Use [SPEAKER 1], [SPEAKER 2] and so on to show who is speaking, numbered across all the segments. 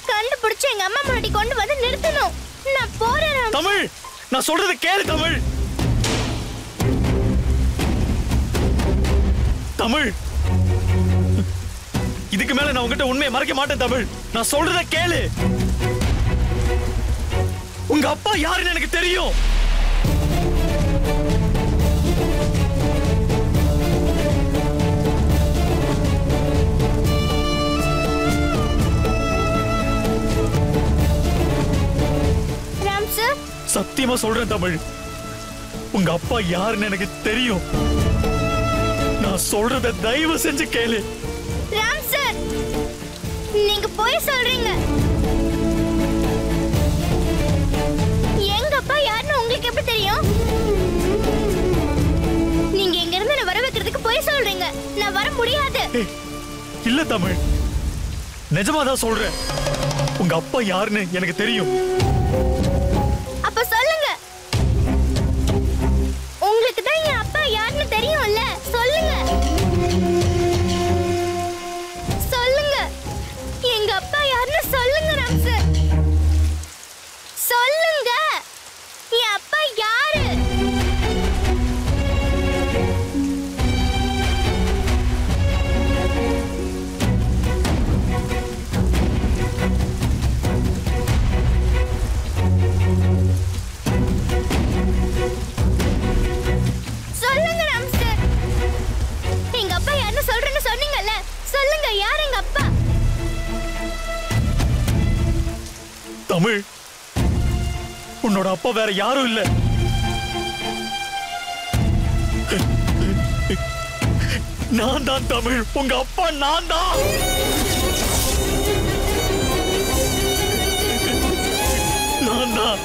[SPEAKER 1] கண்டுபிடிச்சு எங்க அம்மா முன்னாடி கொண்டு வந்து நிறுத்தணும். நான் போறேன்.
[SPEAKER 2] தமிழ், நான் சொல்றது கேளு தமிழ். தமிழ், இதுக்கு மேல நான் உங்ககிட்ட உண்மையை மறைக்க மாட்டேன் தமிழ். நான் சொல்றத கேளு. உங்க அப்பா யாருன்னு எனக்கு தெரியும்.
[SPEAKER 1] ராம் சார்,
[SPEAKER 2] சத்தியமா சொல்றேன் தமிழ், உங்க அப்பா யாருன்னு எனக்கு தெரியும். நான் சொல்றத தயவு செஞ்சு கேளு.
[SPEAKER 1] ராம் சார், நீங்க போய் சொல்றீங்க. எங்க அப்பா யாருன்னு உங்களுக்கு எப்படி தெரியும்? நீங்க எங்க இருந்து என்ன வர வைக்கிறதுக்கு போய் சொல்றீங்க. நான் வர முடியாது.
[SPEAKER 2] இல்ல தமிழ், நிஜமாதான் சொல்றேன். உங்க அப்பா யாருன்னு எனக்கு தெரியும்.
[SPEAKER 1] அப்ப சொல்லுங்க. உங்களுக்கு தான் என் அப்பா யாருன்னு தெரியும்ல, சொல்லுங்க. சொல்லுங்க, எங்க அப்பா யாருன்னு சொல்லுங்க ராம் சார். சொல்லுங்க, என் அப்பா யாரு? சொல்லுங்க ராம் சார். எங்க அப்பா யாருன்னு சொல்றேன்னு சொன்னீங்கல்ல, சொல்லுங்க, யார் எங்க அப்பா?
[SPEAKER 2] தமிழ், உன்னோட அப்பா வேற யாரும் இல்ல. நான் தான் தமிழ், உங்க அப்பா நான் தான். நான் தான்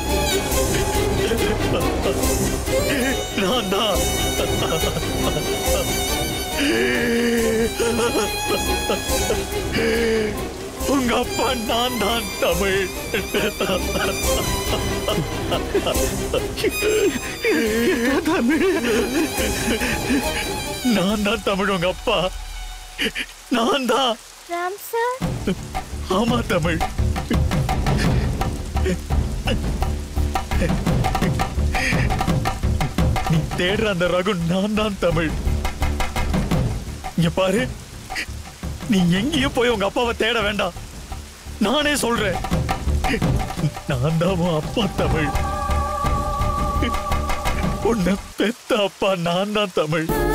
[SPEAKER 2] நான் தான் உங்க அப்பா நான் தான் தமிழ். நான் தான் தமிழ், உங்க அப்பா நான் தான்.
[SPEAKER 1] ராம் சார்,
[SPEAKER 2] ஆமா தமிழ். நீ தேடுற அந்த ரகு நான் தான் தமிழ். இங்க பாரு, நீ எங்கேயும் போய் உங்க அப்பாவை தேட வேண்டாம். நானே சொல்றேன், நான் தான் உன் அப்பா தமிழ். உன்னை பெத்த அப்பா நான் தான் தமிழ்.